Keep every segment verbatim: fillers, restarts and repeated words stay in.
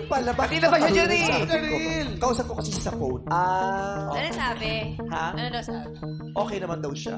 pala. Bakit Hindi naman siya dyan eh. sa akin ko? Karil. Kausap ko kasi sa phone. Ah. Ano sabi? Ha? Ano daw sabi? Okay naman daw siya.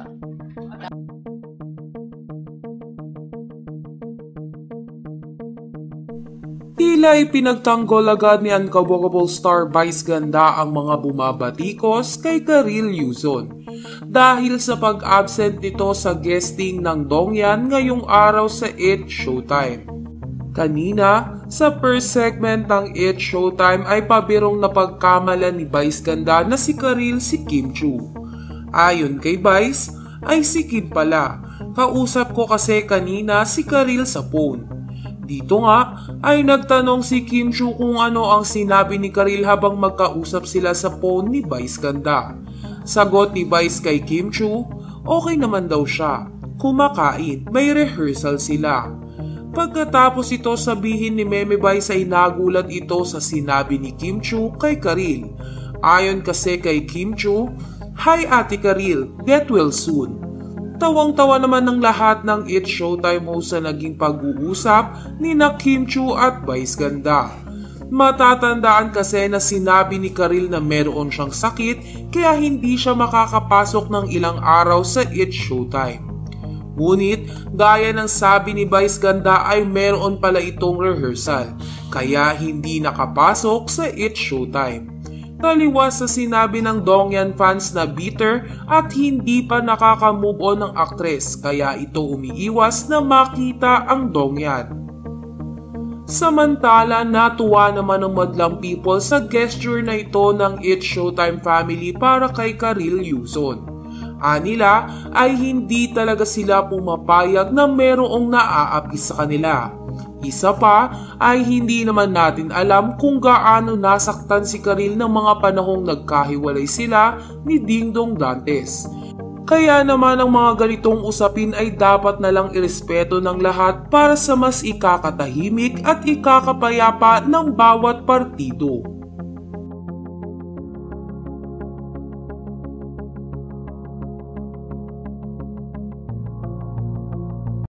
Tila ipinagtanggol agad ni Uncoverable Star Vice Ganda ang mga bumabatikos kay Karil Luzon dahil sa pag-absent nito sa guesting ng Dongyan ngayong araw sa It Showtime. Kanina, sa first segment ng It Showtime ay pabirong napagkamalan ni Vice Ganda na si Karil si Kim Chiu. Ayon kay Vice, ay si Kim pala. Kausap ko kasi kanina si Karil sa phone. Dito nga ay nagtanong si Kim Chiu kung ano ang sinabi ni Karil habang magkausap sila sa phone ni Vice Ganda. Sagot ni Vice kay Kim Chiu, okay naman daw siya. Kumakain, may rehearsal sila. Pagkatapos ito sabihin ni Meme Vice ay nagulat ito sa sinabi ni Kim Chiu kay Karil. Ayon kasi kay Kim Chiu, hi Ate Karil, get well soon. Tawang-tawa naman ng lahat ng It Showtime host sa naging pag-uusap ni na Kim Chiu at Vice Ganda. Matatandaan kasi na sinabi ni Karil na meron siyang sakit kaya hindi siya makakapasok ng ilang araw sa It Showtime. Ngunit gaya ng sabi ni Vice Ganda ay meron pala itong rehearsal kaya hindi nakapasok sa It Showtime. Taliwas sa sinabi ng Dongyan fans na bitter at hindi pa nakaka-move on ng aktres kaya ito umiiwas na makita ang Dongyan. Samantala, natuwa naman ng madlang people sa gesture na ito ng It Showtime family para kay Karil Luzon. Anila ay hindi talaga sila pumapayag na merong naaapi sa kanila. Isa pa ay hindi naman natin alam kung gaano nasaktan si Karil ng mga panahong nagkahiwalay sila ni Dingdong Dantes. Kaya naman ang mga ganitong usapin ay dapat na lang irespeto ng lahat para sa mas ikakatahimik at ikakapayapa ng bawat partido.